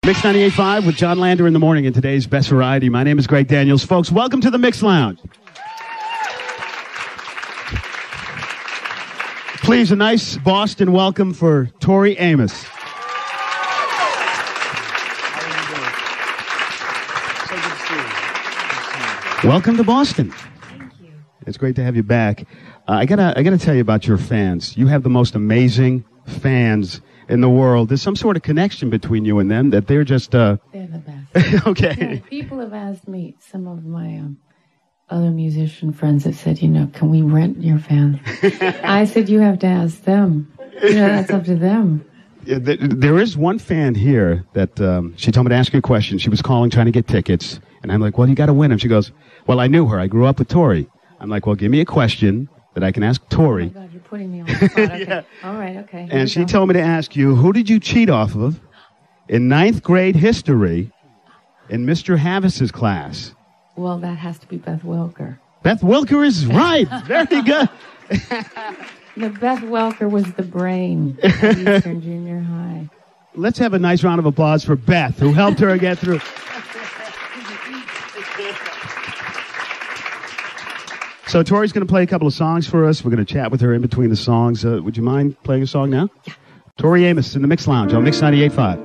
Mix 98.5 with John Lander in the morning in today's Best Variety. My name is Greg Daniels. Folks, welcome to the Mix Lounge. Please, a nice Boston welcome for Tori Amos. Welcome to Boston. Thank you. It's great to have you back. I gotta tell you about your fans. You have the most amazing fans in the world. There's some sort of connection between you and them that they're just... They're the best. Okay. Yeah, people have asked me, some of my other musician friends have said, can we rent your fans? I said, you have to ask them. That's up to them. Yeah, there is one fan here that she told me to ask you a question. She was calling, trying to get tickets. And I'm like, well, you got to win them. She goes, well, I knew her. I grew up with Tori. I'm like, well, give me a question that I can ask Tori. Oh, my God, you're putting me on the spot. Okay. Yeah. All right, okay. And she told me to ask you, who did you cheat off of in 9th grade history in Mr. Havis's class? Well, that has to be Beth Welker. Beth Welker is right. Very good. The Beth Welker was the brain of Eastern Junior High. Let's have a nice round of applause for Beth, who helped her get through. So Tori's going to play a couple of songs for us. We're going to chat with her in between the songs. Would you mind playing a song now? Yeah. Tori Amos in the Mix Lounge on Mix 98.5.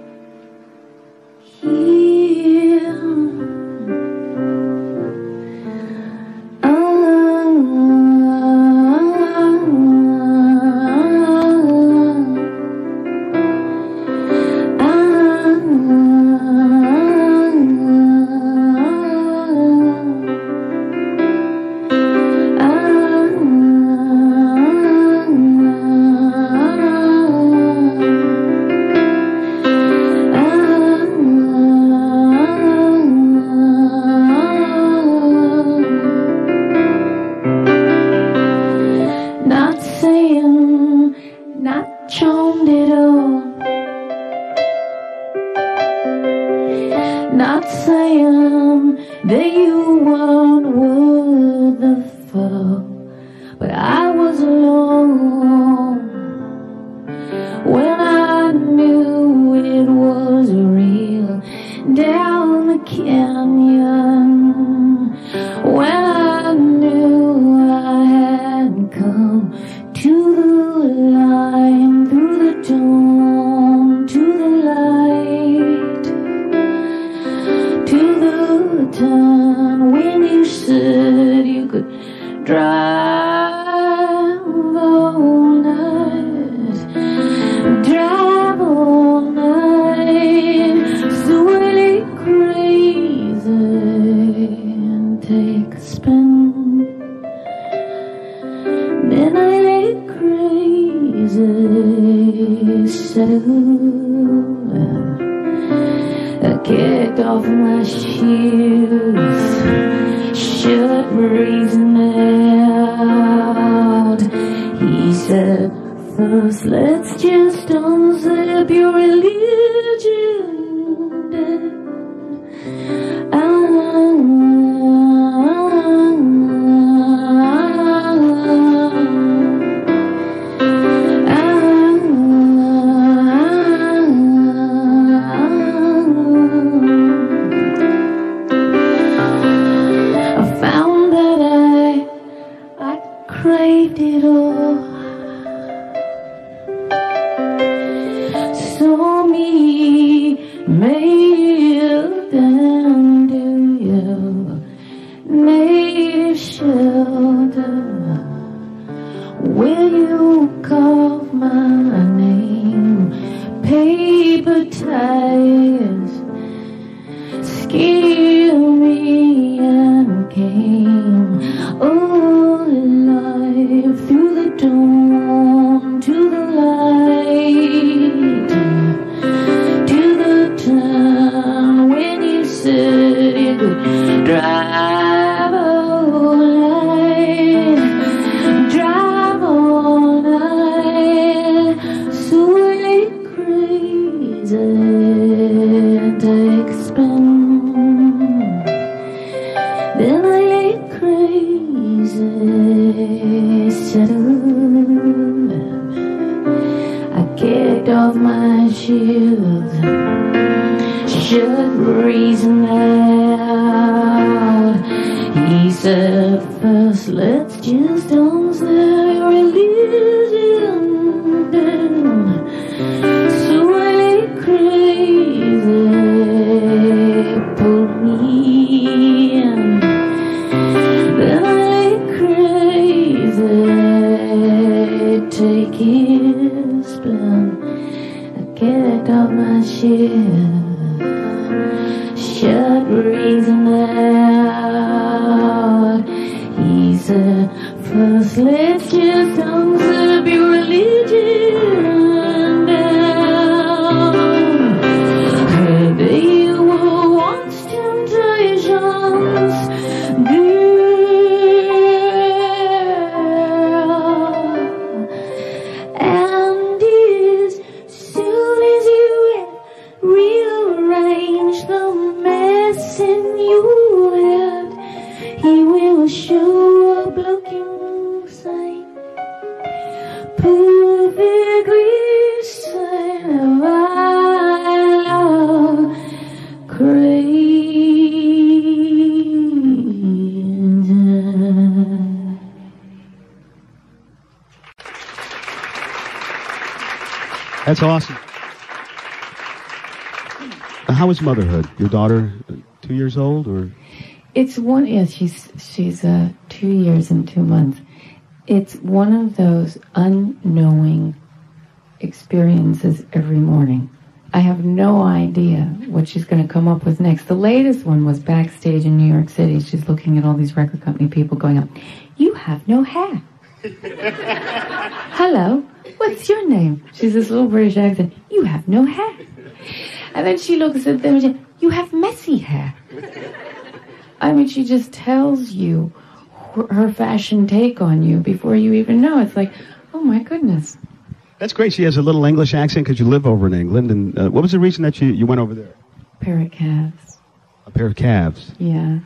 Not saying that you weren't worth the fall, but I was alone when I knew it was real. Down the canyon, when I knew I had come to the line, through the dawn, to the light, to the time when you said you could drive all night, drive all night, so really crazy, and take a spin. Then I ain't crazy, settled. I kicked off my shoes, shut reason out. He said, first let's just unzip your religion. Craved it all, saw me made down to you, native shelter, where you carved my name, paper tires, scared me and came alive through the dawn, to the light, to the time when you said you could drive all night, drive all night, so really crazy, take a spin. should reason out. He said, first let's just observe religion. So I crazy, pull me in. Then I crazy, take his spin. I get off my shit. Shut reason out. He said, first let's just observe your religion down. They were once temptations, girl. And as soon as you rearrange the mess in your head, he will show up looking sane, perfectly sane. I love crazy. That's awesome. How is motherhood? Your daughter, 2 years old, or? It's one. Yes, she's 2 years and 2 months. It's one of those unknowing experiences every morning. I have no idea what she's going to come up with next. The latest one was backstage in New York City. She's looking at all these record company people going up, "You have no hair." "Hello, what's your name?" She's this little British accent. "You have no hair." And then she looks at them and says, "You have messy hair." I mean, she just tells you her fashion take on you before you even know. It's like, oh my goodness. That's great. She has a little English accent because you live over in England. And what was the reason that you went over there? Pair of calves. A pair of calves. Yeah.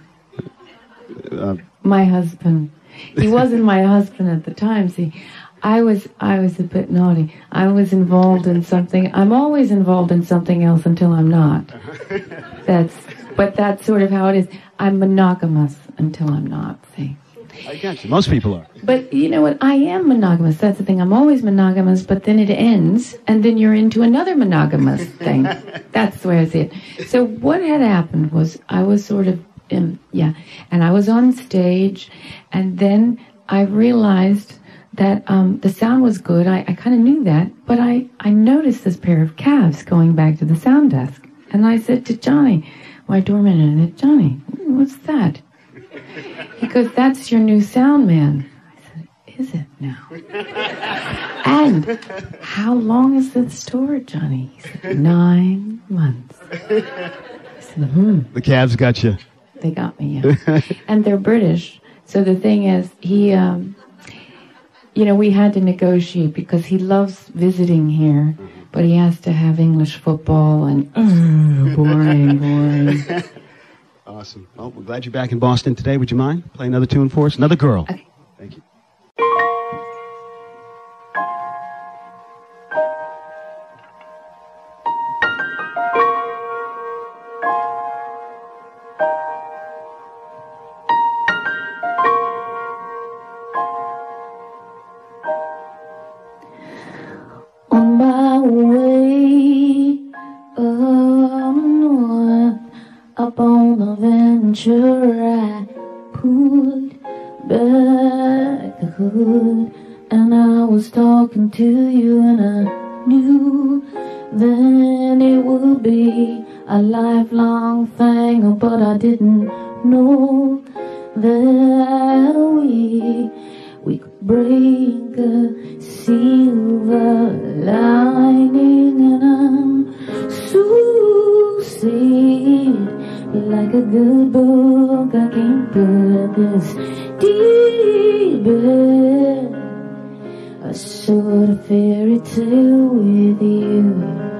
My husband. He wasn't my husband at the time. See, I was a bit naughty. I was involved in something. I'm always involved in something else until I'm not. But that's sort of how it is. I'm monogamous until I'm not, see. I got you. Most people are. But you know what? I am monogamous. That's the thing. I'm always monogamous, but then it ends, and then you're into another monogamous thing. That's the way I see it. So what had happened was I was sort of, and I was on stage, and then I realized that the sound was good. I kind of knew that, but I noticed this pair of calves going back to the sound desk. And I said to Johnny, my doorman, and I said, "Johnny, what's that?" He goes, "That's your new sound man." I said, "Is it now?" "And how long is this tour, Johnny?" He said, 9 months. I said, The calves got you. They got me, yeah. And they're British. So the thing is, he, we had to negotiate because he loves visiting here, but he has to have English football and boring. Awesome. Well, we're glad you're back in Boston today. Would you mind playing another tune for us? Another girl. Okay. Thank you. On my way north, up on the venture, I pulled back the hood, and I was talking to you, and I knew then it would be a lifelong thing, but I didn't know that we could break a silver lining, and I'm so sad. Like a good book, I can't put this deep in a sort of fairy tale with you.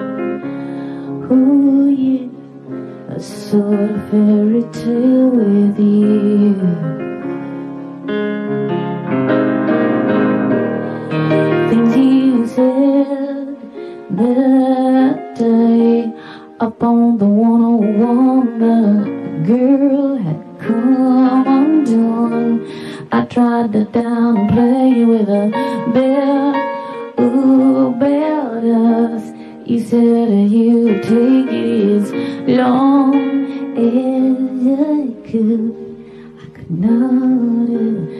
Oh yeah, a sort of fairy tale with you. Things you said that day up on the 101 the girl had come undone. I tried to downplay with a bell, ooh, bell does. You said you take it as long as I could. I could not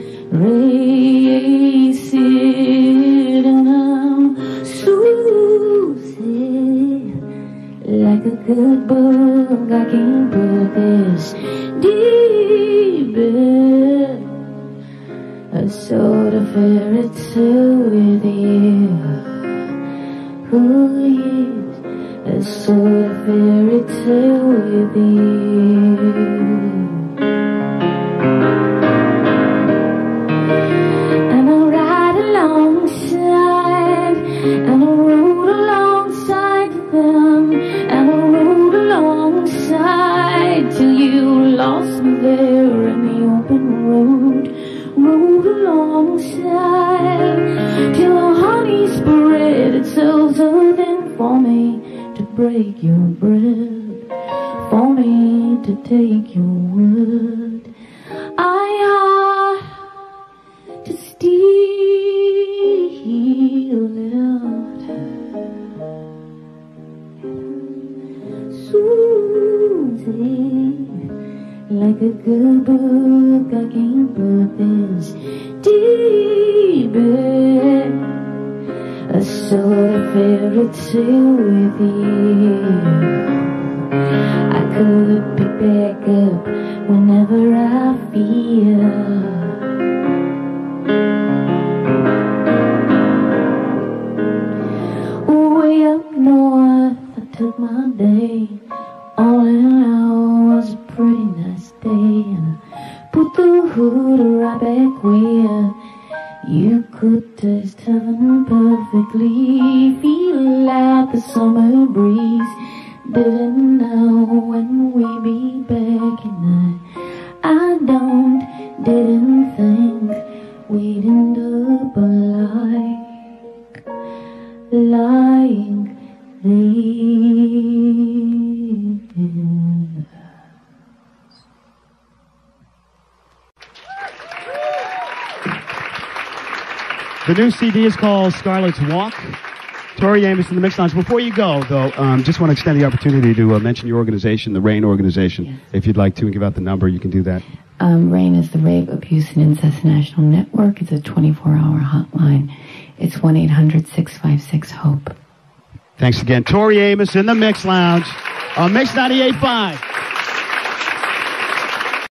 erase it, and I'm so sad. Like a good book, I can't put this deep in a sort of fairy tale with you. Who is a sort of fairy tale with you? And I ride alongside, and I rode alongside them, and I rode alongside till you lost me there in the open road. Rode alongside till the honey spread itself so thin for me to break your bread, for me to take your word. I ought to steal it, Susie. Like a good book, I can't put this deep in a sort of fairy tale with you. I could pick back up whenever I feel. Way up north, I took my day. All in all was a pretty nice day, and I put the hood right back where you could taste heaven perfectly. Feel out the summer breeze. Didn't know when we'd be back, and didn't think we'd end up like this. The new CD is called Scarlet's Walk. Tori Amos in the Mix Lounge. Before you go, though, just want to extend the opportunity to mention your organization, the RAIN organization. Yes. If you'd like to and give out the number, you can do that. RAIN is the Rape, Abuse, and Incest National Network. It's a 24-hour hotline. It's 1-800-656-HOPE. Thanks again. Tori Amos in the Mix Lounge on Mix 98.5.